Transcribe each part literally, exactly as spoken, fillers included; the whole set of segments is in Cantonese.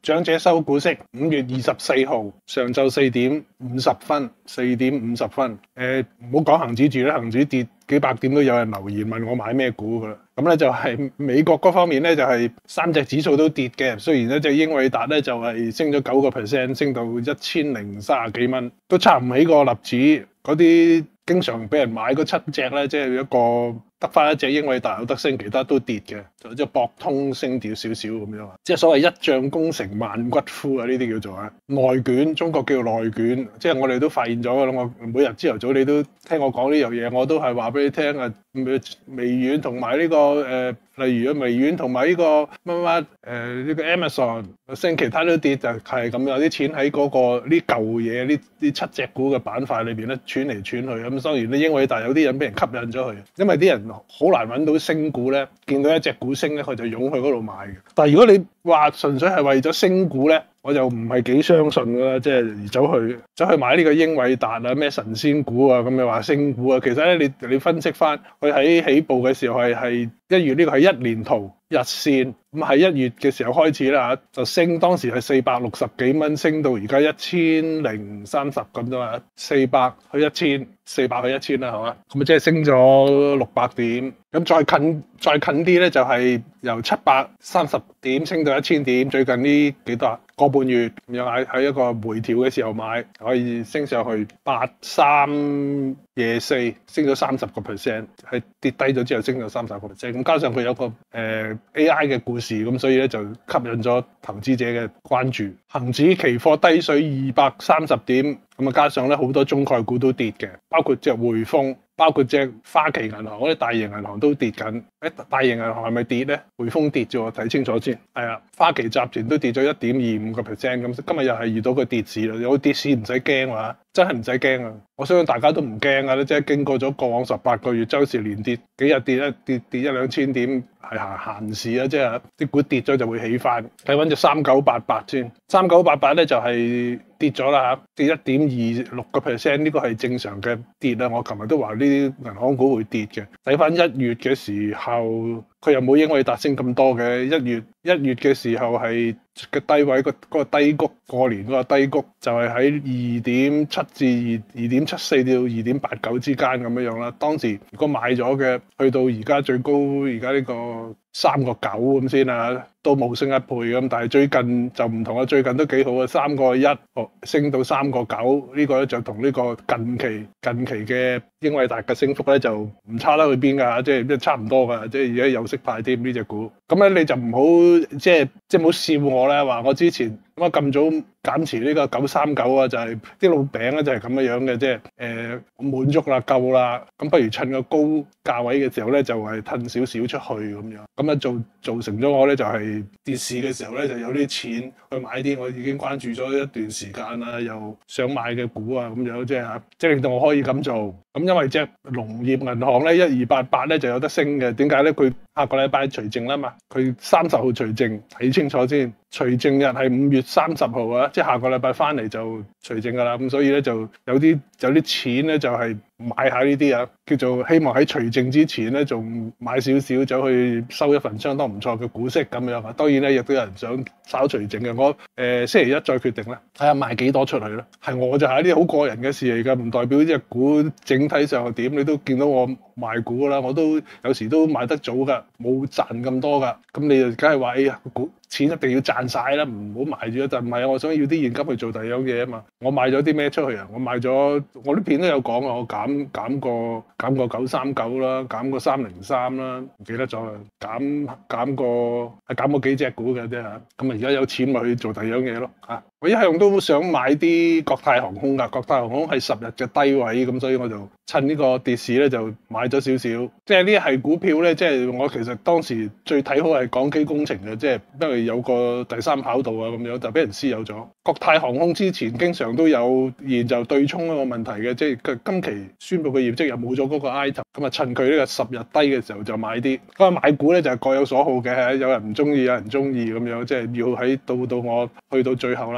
長者收股息，五月二十四號上晝四點五十分，四點五十分。誒，唔好講恒指住啦，恒指跌幾百點都有人留言問我買咩股噶啦。咁咧就係美國嗰方面咧，就係三隻指數都跌嘅。雖然咧隻英偉達咧就係升咗九個 percent，升到一千零三十幾蚊，都差唔起個納指嗰啲經常俾人買嗰七隻咧，即係一個得翻一隻英偉達有得升，其他都跌嘅，就即係博通升掉少少咁樣啊。即係所謂一將功成萬骨枯啊，呢啲叫做啊內卷，中國叫內卷。即係我哋都發現咗㗎啦。我每日朝頭早你都聽我講呢樣嘢，我都係話俾你聽啊。微軟同埋呢個誒、呃，例如啊微軟同埋呢個乜乜誒呢個 Amazon 升，其他都跌，就係咁有啲錢喺嗰、那個呢舊嘢呢呢七隻股嘅板塊裏邊咧轉嚟轉去。咁當然咧英偉達有啲人俾人吸引咗去，因為啲人好難揾到升股咧，見到一隻股升咧，佢就湧去嗰度買嘅。但係如果你話純粹係為咗升股咧，我就唔係幾相信㗎啦，即係而走去走去買呢個英偉達啊，咩神仙股啊，咁你話升股啊，其實咧你你分析翻，佢喺起步嘅時候係係一月呢個係一年圖日線，咁喺一月嘅時候開始啦，就升，當時係四百六十幾蚊，升到而家一千零三十咁啫嘛，四百去一千，四百去一千啦，係嘛？咁啊即係升咗六百點，咁再近再近啲咧就係由七百三十點升到一千點，最近呢幾多啊？個半月咁樣喺喺一個回調嘅時候買，可以升上去八三夜四，升咗三十個 percent， 係跌低咗之後升咗三十個 percent。咁加上佢有個誒、呃、A I 嘅故事，咁所以咧就吸引咗投資者嘅關注。恒指期貨低水二百三十點，咁啊加上咧好多中概股都跌嘅，包括隻匯豐。包括隻花旗銀行嗰啲大型銀行都跌緊，誒大型銀行係咪跌咧？匯豐跌咗，睇清楚先。係啊，花旗集團都跌咗一點二五個 percent 咁，今日又係遇到個跌市啦。有跌市唔使驚啊，真係唔使驚啊！我相信大家都唔驚啊，即係經過咗過往十八個月周時連跌幾日跌一跌跌一兩千點係閒事啊，即係啲股跌咗就會起翻。睇翻隻三九八八先，三九八八咧就係跌咗啦嚇，跌一點二六個 percent， 呢個係正常嘅跌啊！我琴日都話呢啲銀行股會跌嘅。睇翻一月嘅時候，佢又冇英偉達升咁多嘅。一月一月嘅時候係嘅低位，個嗰個低谷，過年嗰個低谷就係喺二點七至二二點七四到二點八九之間咁樣樣啦。當時如果買咗嘅，去到而家最高，而家呢個三個九咁先啊，都冇升一倍咁。但係最近就唔同啊，最近都幾好啊，三個一升到三個九，呢個咧就同呢個近期近期嘅英偉達嘅升幅咧就唔差得去邊㗎，即係即係差唔多㗎，即係而家有息派添呢隻股。咁咧你就唔好即係即係唔好笑我咧，話我之前咁啊咁早減持呢個九三九啊，就係啲老餅咧就係咁樣樣嘅，即係誒滿足啦夠啦，咁不如趁個高價位嘅時候咧就係褪少少出去咁樣，咁啊造造成咗我咧就係跌市嘅時候咧就有啲錢去買啲我已經關注咗一段時間啦，又想買嘅股啊咁樣，即係嚇，即係令到我可以咁做。咁因為隻農業銀行咧一二八八咧就有得升嘅，點解咧？佢下個禮拜除淨啦嘛，佢三十號除淨，睇清楚先。除淨日係五月三十號啊，即係下個禮拜翻嚟就除淨噶啦。咁所以咧就有啲有啲錢咧就係買下呢啲啊，叫做希望喺除淨之前咧仲買少少走去收一份相當唔錯嘅股息咁樣啊。當然咧亦都有人想炒除淨嘅，我誒、呃、星期一再決定啦，睇下賣幾多出去啦。係我就係一啲好個人嘅事嚟㗎，唔代表隻股整體上係點。你都見到我賣股啦，我都有時都賣得早㗎，冇賺咁多㗎。咁你就梗係話哎呀股錢一定要賺晒啦，唔好賣住一陣。唔係啊，我想要啲現金去做第二樣嘢啊嘛。我賣咗啲咩出去啊？我賣咗，我啲片都有講啊。我減減過減過九三九啦，減過三零三啦，唔記得咗啦。減減過係減過幾隻股嘅啫嚇。咁啊而家有錢咪去做第二樣嘢咯嚇。我一向都想買啲國泰航空㗎，國泰航空係十日嘅低位，咁所以我就趁呢個跌市咧就買咗少少。即係呢係股票咧，即係我其實當時最睇好係港機工程嘅，即係因為有個第三跑道啊咁樣，就俾人私有咗。國泰航空之前經常都有現就對沖一個問題嘅，即係佢今期宣布嘅業績又冇咗嗰個 item，咁啊趁佢呢個十日低嘅時候就買啲。咁啊買股咧就係各有所好嘅，有人唔中意，有人中意咁樣，即係要喺到到我去到最後啦。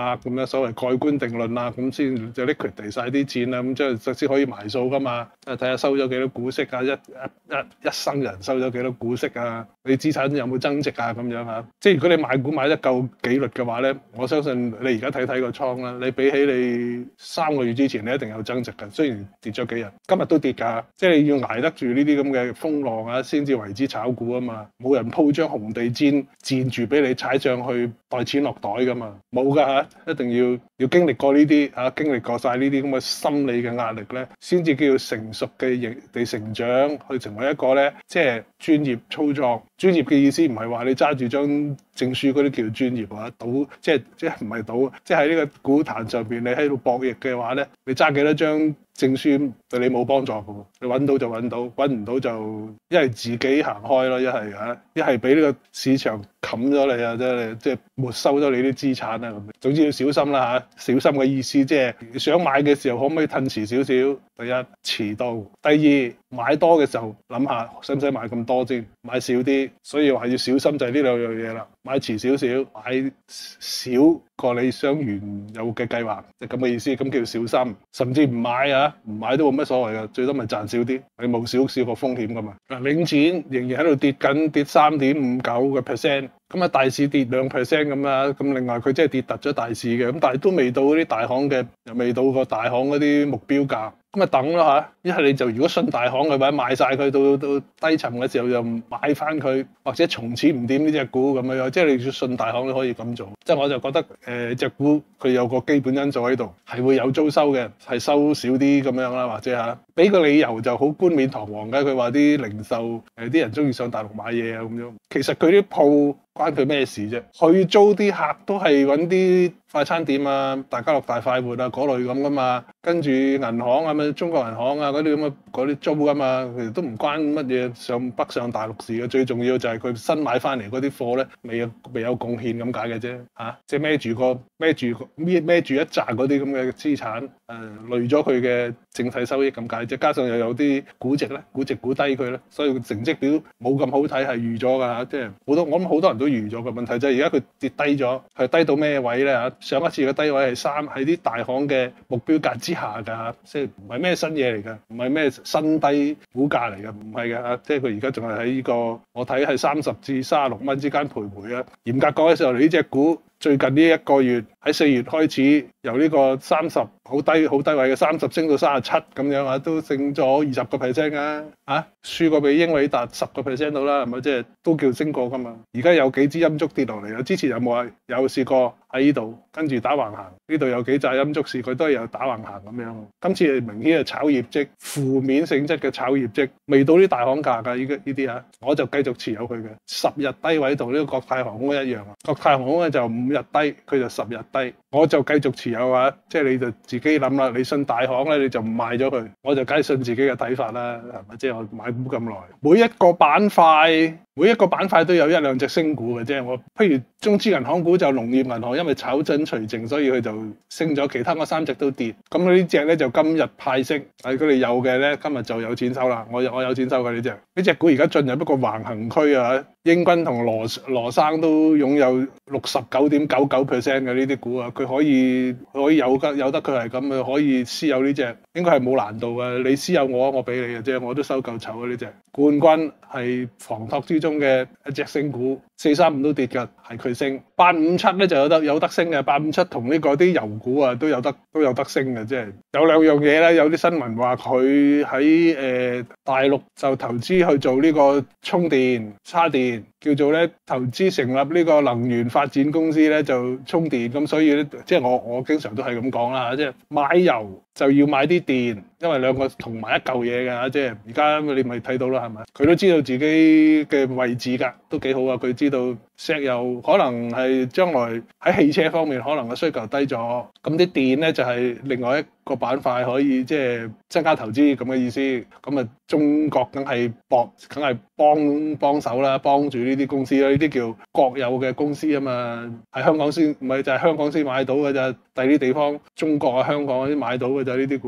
啦，咁樣所謂蓋棺定論啦，咁先就 liquidate 曬啲錢啦，咁即係先可以埋數噶嘛。睇下收咗幾多股息啊，一一一一生人收咗幾多股息啊，你資產有冇增值啊咁樣嚇。即係如果你買股買得夠紀律嘅話咧，我相信你而家睇睇個倉啦，你比起你三個月之前你一定有增值嘅，雖然跌咗幾日，今日都跌㗎。即係你要捱得住呢啲咁嘅風浪啊，先至為之炒股啊嘛。冇人鋪張紅地氈墊住俾你踩上去袋錢落袋㗎嘛，冇㗎嚇，一定要要經歷過呢啲嚇，經歷過晒呢啲咁嘅心理嘅壓力咧，先至叫成熟嘅地成長，去成為一個咧即係專業操作。專業嘅意思唔係話你揸住張證書嗰啲叫專業啊，賭即係即係唔係賭，即係喺呢個股壇上邊你喺度博弈嘅話咧，你揸幾多張證書對你冇幫助嘅喎，你揾到就揾到，揾唔到就一係自己行開咯，一係啊，一係俾呢個市場冚咗你啊，即係即係沒收咗你啲資產啊咁。總之要小心啦嚇，小心嘅意思即係想買嘅時候可唔可以褪遲少少？第一遲到，第二買多嘅時候諗下使唔使買咁多先，買少啲，所以話要小心就係呢兩樣嘢啦。買遲少少，買少過你想原有嘅計劃，即係咁嘅意思，咁叫小心。甚至唔買啊，唔買都冇乜所謂嘅，最多咪賺少啲，你冇少少個風險噶嘛。嗱，領展仍然喺度跌緊，跌三點五九個 percent。咁啊，大市跌兩 percent 咁啦，咁另外佢即係跌突咗大市嘅，咁但係都未到嗰啲大行嘅，又未到個大行嗰啲目標價，咁啊等咯嚇。一係你就如果信大行嘅話，賣晒佢到到低層嘅時候就買翻佢，或者從此唔掂呢隻股咁樣，即係你要信大行你可以咁做。即係我就覺得誒隻股佢有個基本因素喺度，係會有租收嘅，係收少啲咁樣啦，或者嚇俾個理由就好冠冕堂皇嘅，佢話啲零售誒啲、呃、人中意上大陸買嘢啊咁樣，其實佢啲鋪關佢咩事啫？佢租啲客都係揾啲快餐店啊、大家樂、大快活啊嗰類咁噶嘛，跟住銀行啊、咪中國銀行啊嗰啲咁嘅嗰啲租噶嘛，其實都唔關乜嘢上北上大陸事嘅，最重要就係佢新買翻嚟嗰啲貨咧，未有未有貢獻咁解嘅啫嚇，即係孭住個孭住孭孭住一紮嗰啲咁嘅資產，誒、呃、累咗佢嘅整體收益咁解，即加上又有啲估值咧，估值估低佢咧，所以成績表冇咁好睇係預咗㗎嚇，即係好多我諗好多人都預咗嘅問題就係而家佢跌低咗，係低到咩位咧嚇？上一次嘅低位係三喺啲大行嘅目標價之下㗎嚇，即係唔係咩新嘢嚟㗎？唔係咩新低股價嚟㗎？唔係㗎嚇，即係佢而家仲係喺呢個我睇係三十至三十六蚊之間徘徊啊！嚴格講嘅時候，呢隻股最近呢一個月喺四月開始由呢個三十好低好低位嘅三十升到三十七咁樣啊，都升咗二十個 percent 啊！嚇，輸過俾英偉達十個 percent 到啦，係咪即係都叫升過㗎嘛？而家有幾支陰燭跌落嚟啊！之前有冇啊？有試過喺呢度跟住打橫行，呢度有幾隻陰燭市，佢都係有打橫行咁樣。今次係明顯係炒業績，負面性質嘅炒業績，未到啲大行價㗎，依家呢啲啊，我就繼續持有佢嘅。十日低位同呢個國泰航空一樣啊，國泰航空咧就五日低，佢就十日低，我就繼續持有啊。即係你就自己諗啦，你信大行咧你就唔賣咗佢，我就梗係信自己嘅睇法啦，係咪？即係我買股咁耐，每一個板塊。每一個板塊都有一兩隻升股嘅啫，我譬如中資銀行股就農業銀行，因為炒準除淨，所以佢就升咗，其他嗰三隻都跌。咁呢隻咧就今日派息，如果你有嘅咧，今日就有錢收啦。我我有錢收嘅呢隻，呢隻股而家進入一個橫行區啊！英軍同羅羅生都擁有六十九點九九 percent 嘅呢啲股啊，佢可以可以有得有得佢係咁，佢可以私有呢隻，應該係冇難度嘅。你私有我，我俾你嘅啫，我都收夠籌啊呢隻。冠軍係房託之中嘅一隻升股，四三五都跌㗎，係佢升。八五七咧就有得有得升嘅，八五七同呢個啲油股啊都有得都有得升嘅，即係有兩樣嘢咧。有啲新聞話佢喺誒大陸就投資去做呢個充電叉電，叫做咧投資成立呢個能源發展公司咧就充電，咁所以咧即係我我經常都係咁講啦，即係買油就要買啲電，因為兩個同埋一嚿嘢㗎，即係而家你咪睇到啦，係咪？佢都知道自己嘅位置㗎，都幾好啊！佢知道石油可能係將來喺汽車方面可能嘅需求低咗，咁啲電咧就係另外一個板塊可以即係增加投資咁嘅意思。咁啊，中國梗係搏，梗係幫幫手啦，幫住呢啲公司啦，呢啲叫國有嘅公司啊嘛，喺香港先唔係就係香港先買到㗎咋，第啲地方中國啊香港嗰啲買到㗎咋呢啲股。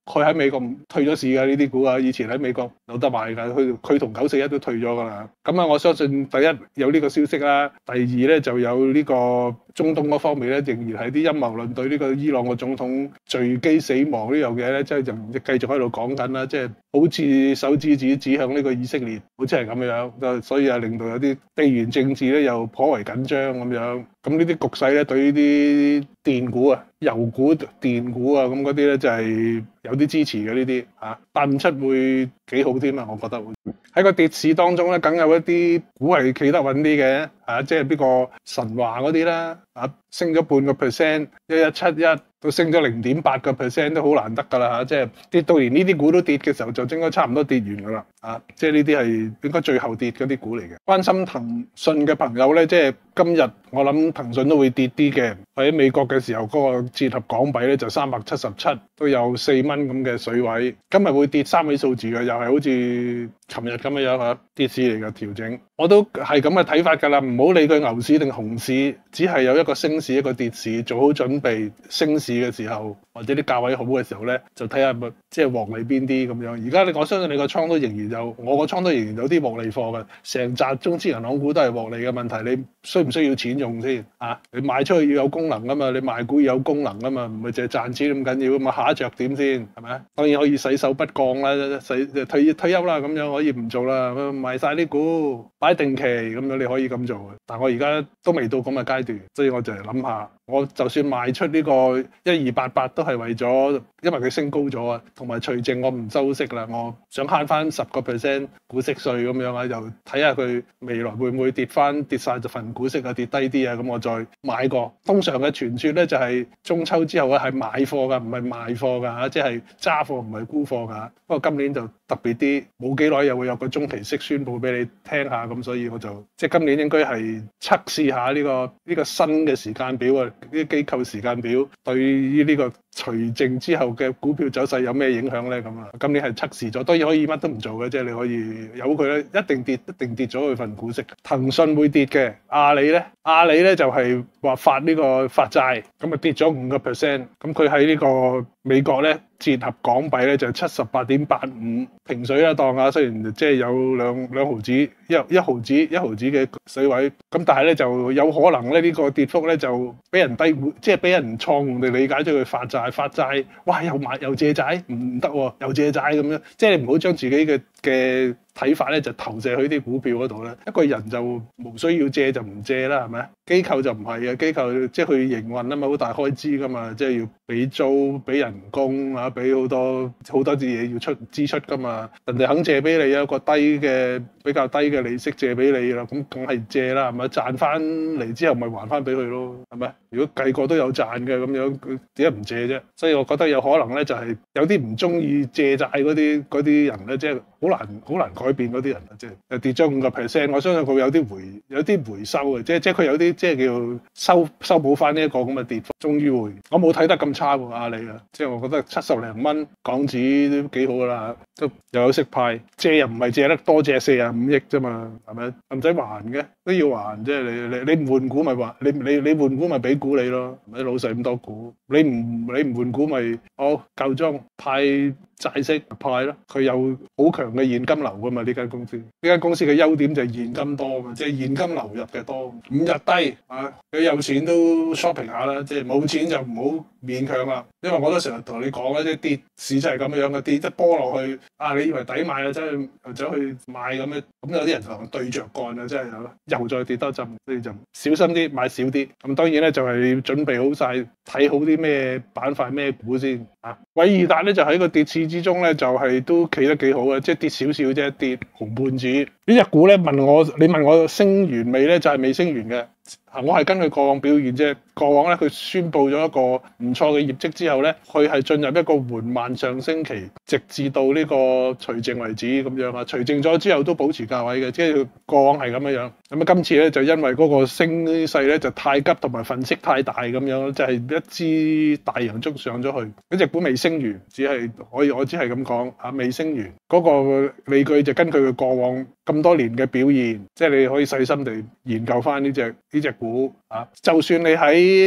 佢喺美國退咗市㗎呢啲股啊，以前喺美國有得買㗎，佢佢同九四一都退咗㗎啦。咁啊，我相信第一有呢個消息啦，第二咧就有呢個中東嗰方面咧，仍然係啲陰謀論對呢個伊朗個總統墜機死亡呢樣嘢咧，即係就繼續喺度講緊啦，即係好似手指指指向呢個以色列，好似係咁樣，所以啊令到有啲地緣政治咧又頗為緊張咁樣。咁呢啲局勢咧對呢啲電股啊、油股、電股啊咁嗰啲咧就係有啲支持嘅呢啲嚇，八五七會幾好添啊，我覺得會喺個跌市當中咧，梗有一啲股係企得穩啲嘅嚇，即係邊個神華嗰啲啦嚇，升咗半個 percent，一一七一都升咗零點八個 percent 都好難得㗎啦嚇，即係跌到連呢啲股都跌嘅時候，就應該差唔多跌完㗎啦嚇，即係呢啲係應該最後跌嗰啲股嚟嘅。關心騰訊嘅朋友咧，即係今日我諗騰訊都會跌啲嘅。喺美國嘅時候，嗰個折合港幣咧就三百七十七，都有四蚊咁嘅水位。今日會跌三位數字嘅，又係好似琴日咁樣樣嚇，跌市嚟嘅調整。我都係咁嘅睇法㗎啦，唔好理佢牛市定熊市，只係有一個升市一個跌市，做好準備。升市嘅時候或者啲價位好嘅時候咧，就睇下咪即係獲利邊啲咁樣。而家你我相信你個倉都仍然有，我個倉都仍然有啲獲利貨嘅。成紮中資銀行股都係獲利嘅問題，你需唔需要錢用先啊？你賣出去要有功能㗎嘛，你賣股要有功能㗎嘛，唔係淨係賺錢咁緊要㗎嘛。下一着點先係咪啊？當然可以洗手不降啦，洗退退休啦咁樣可以唔做啦，賣晒啲股擺定期咁樣你可以咁做嘅。但我而家都未到咁嘅階段，所以我就嚟諗下，我就算賣出呢個一二八八都係為咗，因為佢升高咗啊，同埋除淨我唔收息啦，我想慳翻十個 percent 股息稅咁樣啊，又睇下佢未來會唔會跌翻跌晒就份股息啊，跌低啲啊，咁我再買過。通常嘅傳說咧就係中秋之後咧係買貨噶，唔係賣貨噶嚇，即係揸貨唔係沽貨噶。不過今年就特別啲，冇幾耐又會有個中期息宣佈俾你聽下，咁所以我就即係今年應該係測試下呢個呢個新嘅時間表啊，呢啲機構時間表對於呢個除淨之後嘅股票走勢有咩影響咧？咁啊，今年係測試咗，當然可以乜都唔做嘅，即係你可以由佢咧，一定跌，一定跌咗佢份股息。騰訊會跌嘅，阿里咧，阿里咧就係話發呢個發債，咁啊跌咗五個 percent，咁佢喺呢個美國咧折合港幣咧就七十八點八五平水啦，當下雖然即係有兩兩毫子一一毫子一毫子嘅水位，咁但係咧就有可能咧呢個跌幅咧就俾人低估，即係俾人錯誤地理解咗佢發債發債，哇又買又借債唔得喎，又借債咁樣，即係你唔好將自己嘅嘅睇法咧就投射去啲股票嗰度咧，一個人就無需要借就唔借啦，係咪？機構就唔係嘅，機構即係佢營運啊嘛，好大開支噶嘛，即係要俾租、俾人工啊，俾好多好多啲嘢要出支出噶嘛。人哋肯借俾你，有一個低嘅比較低嘅利息借俾你啦，咁梗係借啦，係咪？賺翻嚟之後咪還翻俾佢咯，係咪？如果計個都有賺嘅咁樣，佢點解唔借啫？所以我覺得有可能咧，就係有啲唔中意借債嗰啲嗰啲人咧，即係好難好難改變嗰啲人啊，即係跌咗五個 percent，我相信佢有啲回有啲回收嘅，即係即係佢有啲即係叫修修補翻呢一個咁嘅跌幅，終於會。我冇睇得咁差喎，阿里啊，即係我覺得七十零蚊港紙都幾好噶啦，都又有息派，借又唔係借得多，借四十五億啫嘛，係咪？唔使還嘅，都要還，即係你你你唔換股咪還，你你你換股咪俾股你咯，咪老細咁多股，你唔你唔換股咪好夠鐘派債息派咯，佢有好強嘅現金流噶嘛，呢間公司，呢間公司嘅優點就係現金多嘛，即係現金流入嘅多，五日低啊，佢有錢都 shopping 下啦，即係冇錢就唔好勉強啦，因為我都成日同你講咧，即係跌市就係咁樣嘅，跌一波落去啊，你以為抵買啊，真係又走去買咁樣，咁有啲人同我對着幹啊，真係又再跌多陣，所以就小心啲買少啲，咁當然咧就係準備好晒，睇好啲咩板塊咩股先啊，偉易達咧就喺個跌市之中咧就係、是、都企得幾好嘅，即係跌少少啫，跌紅半指呢隻股咧問我，你問我升完未咧，就係、是、未升完嘅。我係根據過往表現啫，過往咧佢宣布咗一個唔錯嘅業績之後咧，佢係進入一個緩慢上升期，直至到呢個除淨為止咁樣啊。除淨咗之後都保持價位嘅，即係過往係咁樣樣。咁啊，今次咧就因為嗰個升勢咧就太急同埋份息太大咁樣，就係、是、一支大陽燭上咗去。嗰隻股未升完，只係可以我只係咁講嚇，未升完。嗰、那個理據就根據佢過往咁多年嘅表現，即係你可以細心地研究翻呢隻呢隻股啊。就算你喺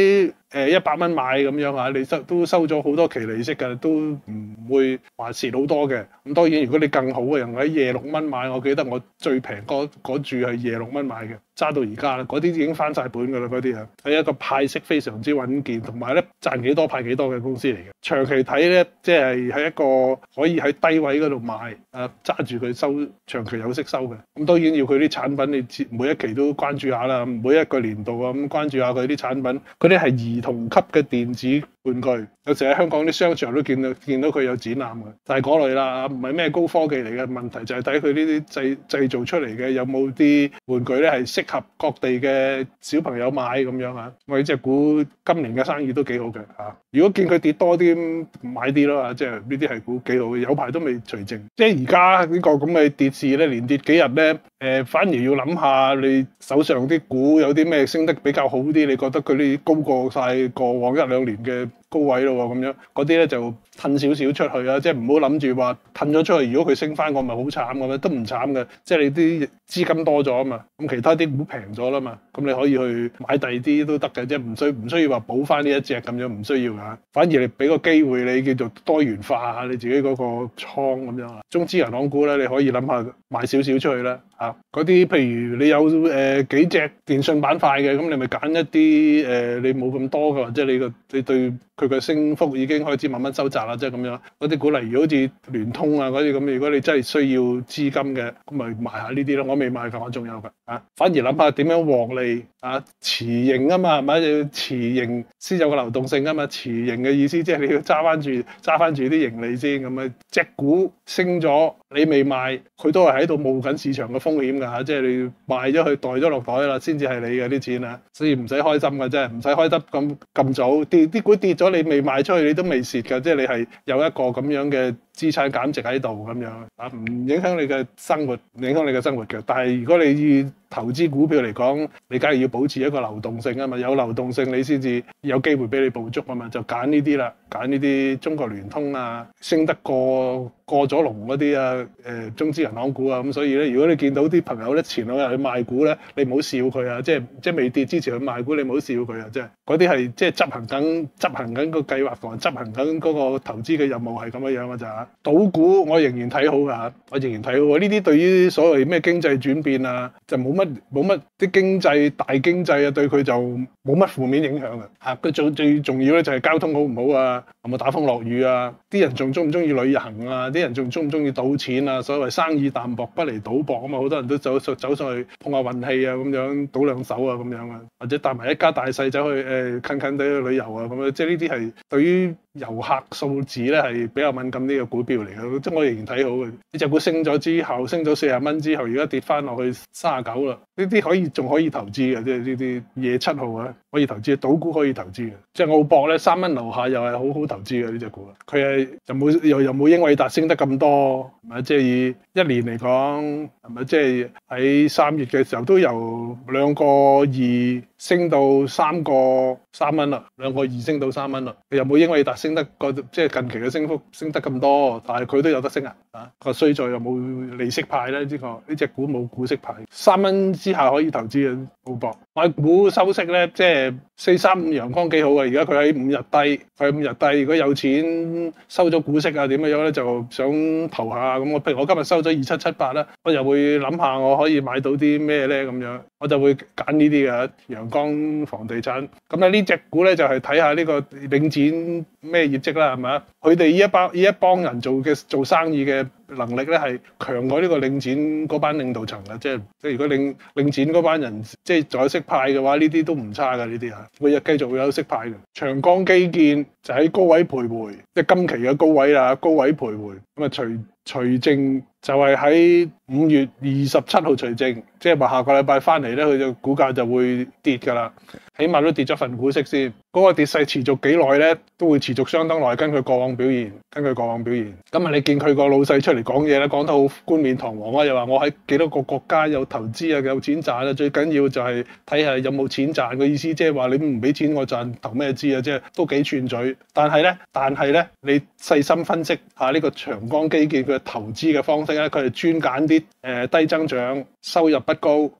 誒一百蚊買咁樣啊，你收都收咗好多期利息㗎，都唔會話蝕好多嘅。咁當然如果你更好嘅人喺廿六蚊買，我記得我最平嗰嗰注係廿六蚊買嘅，揸到而家啦，嗰啲已經翻晒本㗎啦，嗰啲啊係一個派息非常之穩健，同埋咧賺幾多派幾多嘅公司嚟嘅。長期睇咧，即係喺一個可以喺低位嗰度買，誒揸住佢收，長期有息收嘅。咁當然要佢啲產品，你每一期都關注下啦，每一個年度啊咁關注下佢啲產品。嗰啲係兒童級嘅電子玩具，有時喺香港啲商場都見到見到佢有展覽嘅，就係嗰類啦，唔係咩高科技嚟嘅。問題就係睇佢呢啲製製造出嚟嘅有冇啲玩具咧係適合各地嘅小朋友買咁樣啊。我呢隻股今年嘅生意都幾好嘅嚇。如果見佢跌多啲，買啲咯，即係呢啲係股幾好嘅，有排都未除淨。即係而家呢個咁嘅跌市咧，連跌幾日咧，誒反而要諗下你手上啲股有啲咩升得比較好啲，你覺得佢啲高過晒過往一兩年嘅高位咯喎，咁樣嗰啲咧就褪少少出去啊，即係唔好諗住話褪咗出去，如果佢升翻，我咪好慘咁樣，都唔慘嘅，即係你啲資金多咗啊嘛，咁其他啲股平咗啦嘛，咁你可以去買第二啲都得嘅，即係唔需唔需要話補翻呢一隻咁樣，唔需要㗎，反而你俾個機會你叫做多元化下你自己嗰個倉咁樣啊。中資銀行股咧，你可以諗下賣少少出去啦嚇，嗰啲譬如你有誒、呃、幾隻電信板塊嘅，咁你咪揀一啲誒、呃、你冇咁多嘅，或者你個你對佢嘅升幅已經開始慢慢收窄啦，即係咁樣嗰啲股，例如好似聯通啊嗰啲咁，如果你真係需要資金嘅，咁咪賣下呢啲咯。我未賣㗎，我仲有㗎啊。反而諗下點樣獲利啊？持盈啊嘛，係咪要持盈先有個流動性啊嘛？持盈嘅意思即係你要揸翻住揸翻住啲盈利先咁啊。隻股升咗，你未賣，佢都係喺度冒緊市場嘅風險㗎嚇，即係你賣咗佢袋咗落袋啦，先至係你嘅啲錢啊，所以唔使開心㗎，真係唔使開得咁咁早，跌啲股跌咗。你未賣出去，你都未蝕㗎，即係你係有一個咁樣嘅資產減值喺度咁樣啊，唔影響你嘅生活，唔影響你嘅生活嘅。但係如果你以投資股票嚟講，你梗係要保持一個流動性啊嘛，有流動性你先至有機會俾你捕捉啊嘛，就揀呢啲啦，揀呢啲中國聯通啊，升得過過咗龍嗰啲啊，誒、呃、中資銀行股啊，咁所以咧，如果你見到啲朋友咧前兩日去賣股咧，你唔好笑佢啊，即係即係未跌之前去賣股，你唔好笑佢啊，即係嗰啲係即係執行緊執行緊個計劃同執行緊嗰個投資嘅任務係咁樣樣㗎咋。賭股我仍然睇好㗎，我仍然睇好。呢啲對於所謂咩經濟轉變啊，就冇乜冇乜啲經濟大經濟啊，對佢就冇乜負面影響嘅嚇。佢最最重要咧就係交通好唔好啊，有冇打風落雨啊？啲人仲中唔中意旅行啊？啲人仲中唔中意賭錢啊？所謂生意淡薄不離賭博啊嘛，好多人都走走上去碰下運氣啊，咁樣賭兩手啊，咁樣啊，或者帶埋一家大細走去誒、呃、近近地去旅遊啊，咁樣即係呢啲係對於遊客數字咧係比較敏感啲嘅股票嚟嘅，即係我仍然睇好嘅。呢隻股升咗之後，升咗四十蚊之後，而家跌翻落去三十九啦。呢啲可以仲可以投資嘅，即係呢啲夜七號啊，可以投資，賭股可以投資嘅。即係澳博咧，三蚊樓下又係好好投資嘅呢隻股。佢係又冇又又冇英偉達升得咁多，係咪？即係以一年嚟講，係咪？即係喺三月嘅時候都由兩個二升到三個三蚊啦，兩個二升到三蚊啦。又冇英偉達升得個即係近期嘅升幅升得咁多，但係佢都有得升啊！啊個衰在又冇利息派咧，呢、這個呢隻股冇股息派，三蚊之下可以投資嘅澳博。買股收息咧，即係四三五陽光幾好嘅，而家佢喺五日低，佢喺五日低。如果有錢收咗股息啊點樣樣咧，就想投下咁。我譬如我今日收咗二七七八啦，我又會諗下我可以買到啲咩咧咁樣，我就會揀呢啲嘅陽光房地產。咁咧呢隻股咧就係睇下呢個領展咩業績啦，係咪啊？佢哋呢一班呢一幫人做嘅做生意嘅能力咧係強過呢個領展嗰班領導層嘅，即係即係如果領領展嗰班人即係仲有息派嘅話，呢啲都唔差㗎，呢啲嚇，每日繼續會有息派嘅。長江基建就喺高位徘徊，即係今期嘅高位啦，高位徘徊。咁啊，除除淨就係喺五月二十七號除淨，即係話下個禮拜翻嚟咧，佢就股價就會跌㗎啦，起碼都跌咗份股息先。嗰個跌勢持續幾耐咧，都會持續相當耐，根據過往表現，根據過往表現。今日你見佢個老細出嚟講嘢咧，講得好冠冕堂皇啊，又話我喺幾多個國家有投資啊，有錢賺啊，最緊要就係睇下有冇錢賺嘅意思，即係話你唔俾錢我賺，投咩資啊？即係都幾串嘴。但係咧，但係咧，你細心分析下呢個長江基建佢嘅投資嘅方式咧，佢係專揀啲誒低增長、收入不高、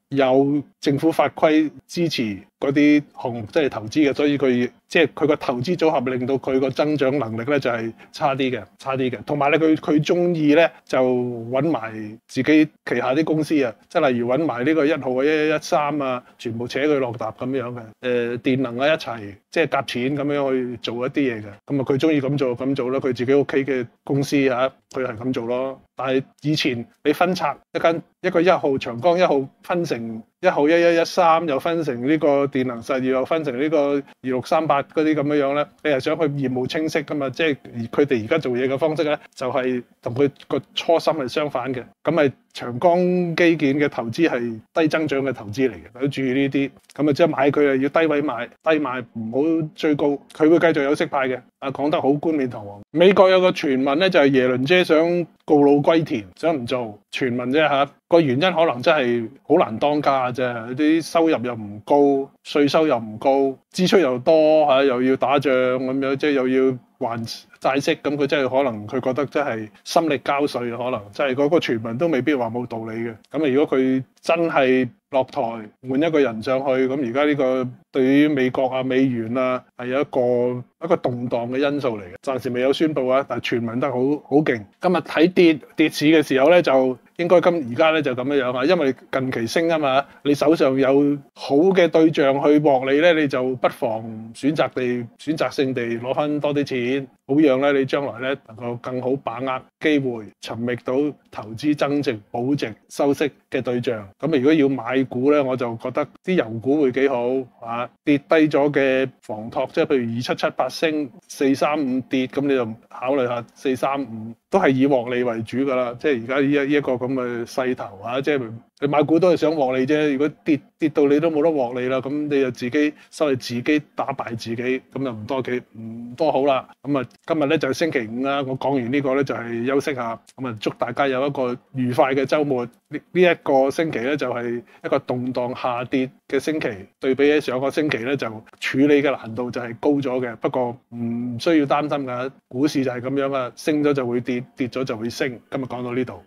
有政府法規支持嗰啲項目即係投資嘅，所以佢即係佢個投資組合令到佢個增長能力咧就係差啲嘅，差啲嘅。同埋咧佢佢中意咧就揾埋自己旗下啲公司啊，即係例如揾埋呢個一號啊、一一一三啊，全部扯佢落搭咁樣嘅。誒、呃、電能啊一齊即係夾錢咁樣去做一啲嘢嘅。咁啊佢中意咁做咁做啦，佢自己屋企嘅公司嚇，佢係咁做咯。但係以前你分拆一間一個一號長江一號分成一號一一一三，又分成呢個電能實業，又分成呢個二六三八嗰啲咁樣樣咧，你係想佢業務清晰噶嘛？即係佢哋而家做嘢嘅方式咧，就係同佢個初心係相反嘅。咁咪長江基建嘅投資係低增長嘅投資嚟嘅，要注意呢啲。咁啊，即係買佢啊，要低位買，低買唔好追高。佢會繼續有息派嘅。啊，講得好冠冕堂皇。美國有個傳聞咧，就係耶倫姐想告老歸田，想唔做傳聞啫嚇。個原因可能真係好難當家啫，啲收入又唔高，稅收又唔高，支出又多嚇，又要打仗咁樣，即係又要還債息，咁佢真係可能佢覺得真係心力交瘁，可能真係嗰個傳聞都未必話冇道理嘅。咁啊，如果佢真係落台換一個人上去，咁而家呢個對於美國啊、美元啊係有一個一個動盪嘅因素嚟嘅，暫時未有宣佈啊，但係傳聞得好好勁。今日睇跌跌市嘅時候咧，就應該今而家咧就咁樣樣啊，因為近期升啊嘛，你手上有好嘅對象去獲利咧，你就不妨選擇地選擇性地攞翻多啲錢，好讓咧你將來咧能夠更好把握機會，尋覓到投資增值、保值、收息嘅對象。咁如果要買股咧，我就覺得啲油股會幾好啊，跌低咗嘅房託，即係譬如二七七八升，四三五跌，咁你就考慮下四三五，都係以獲利為主㗎啦。即係而家呢一呢一個咁嘅勢頭啊，即係你買股都係想獲利啫。如果跌跌到你都冇得獲利啦，咁你就自己收你自己打敗自己，咁就唔多幾唔多好啦。咁啊，今日咧就係星期五啦，我講完呢個咧就係休息下，咁啊祝大家有一個愉快嘅週末。呢呢一個星期咧就係一個動盪下跌嘅星期，對比起上個星期咧就處理嘅難度就係高咗嘅。不過唔需要擔心㗎，股市就係咁樣啊，升咗就會跌，跌咗就會升。今日講到呢度。